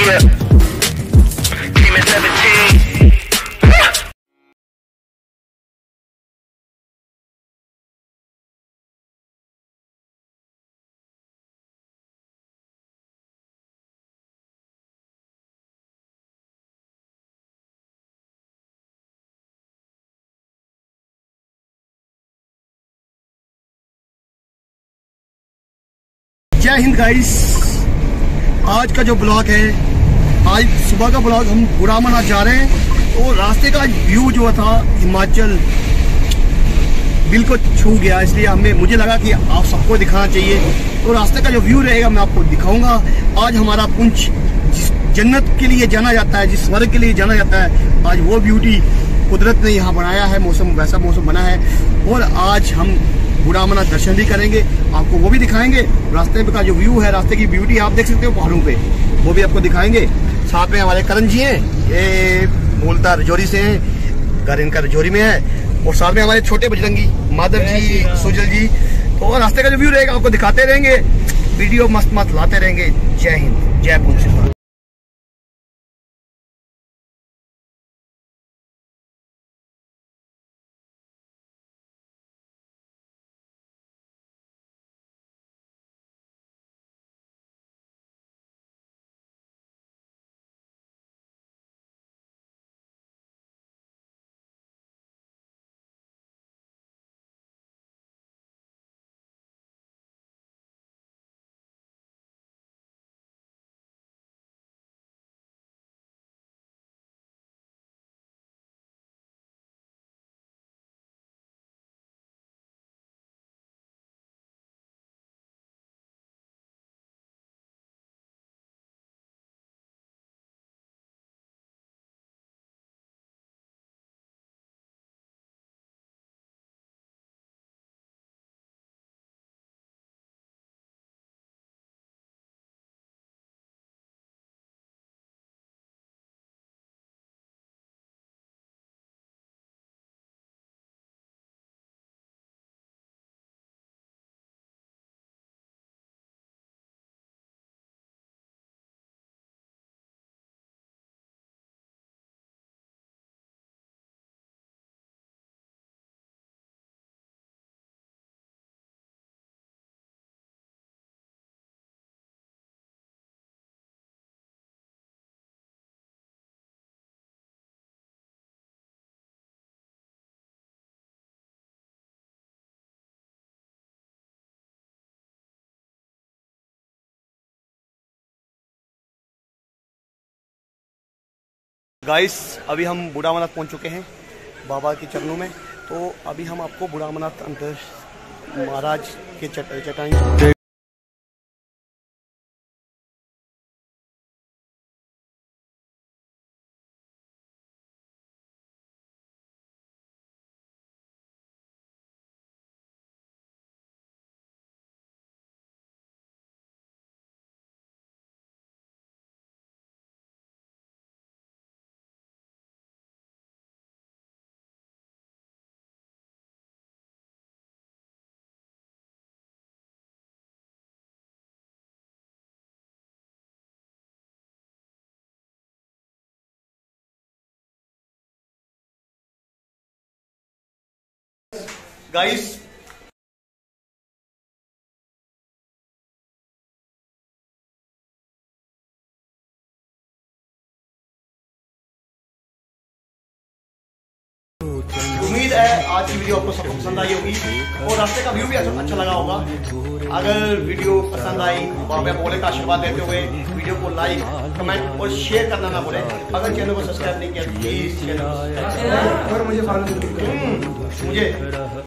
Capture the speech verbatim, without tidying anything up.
Yeah. Came at seventeen. जय Hind guys. आज का जो ब्लॉग है, आज सुबह का ब्लॉग, हम बुढ़ामना जा रहे हैं। तो रास्ते का व्यू जो था हिमाचल दिल को छू गया, इसलिए हमें मुझे लगा कि आप सबको दिखाना चाहिए। तो रास्ते का जो व्यू रहेगा मैं आपको दिखाऊंगा। आज हमारा पुंछ जिस जन्नत के लिए जाना जाता है, जिस स्वर्ग के लिए जाना जाता है, आज वो ब्यूटी कुदरत ने यहाँ बनाया है। मौसम वैसा मौसम बना है और आज हम बुढ़ामना दर्शन भी करेंगे, आपको वो भी दिखाएंगे। रास्ते का जो व्यू है, रास्ते की ब्यूटी आप देख सकते हो पहाड़ों पे, वो भी आपको दिखाएंगे। साथ में हमारे करण जी हैं, ये मूलता रजौरी से हैं, घर इनका रजौरी में है। और साथ में हमारे छोटे बजरंगी माधव जी, सुजल जी। तो रास्ते का जो व्यू रहेगा आपको दिखाते रहेंगे, वीडियो मस्त मस्त लाते रहेंगे। जय हिंद, जय पुंछ। गाइस, अभी हम बूढ़ामनाथ पहुंच चुके हैं बाबा के चरणों में। तो अभी हम आपको बूढ़ामनाथ अंतर महाराज के चट चटाई गाइस। उम्मीद है आज की वीडियो आपको सबको पसंद आई होगी और रास्ते का व्यू भी अच्छा लगा होगा। अगर वीडियो पसंद आई, बाबा भोले का आशीर्वाद देते हुए वीडियो को लाइक, कमेंट और शेयर करना ना भूलें। अगर चैनल को सब्सक्राइब नहीं किया प्लीज चैनल मुझे मुझे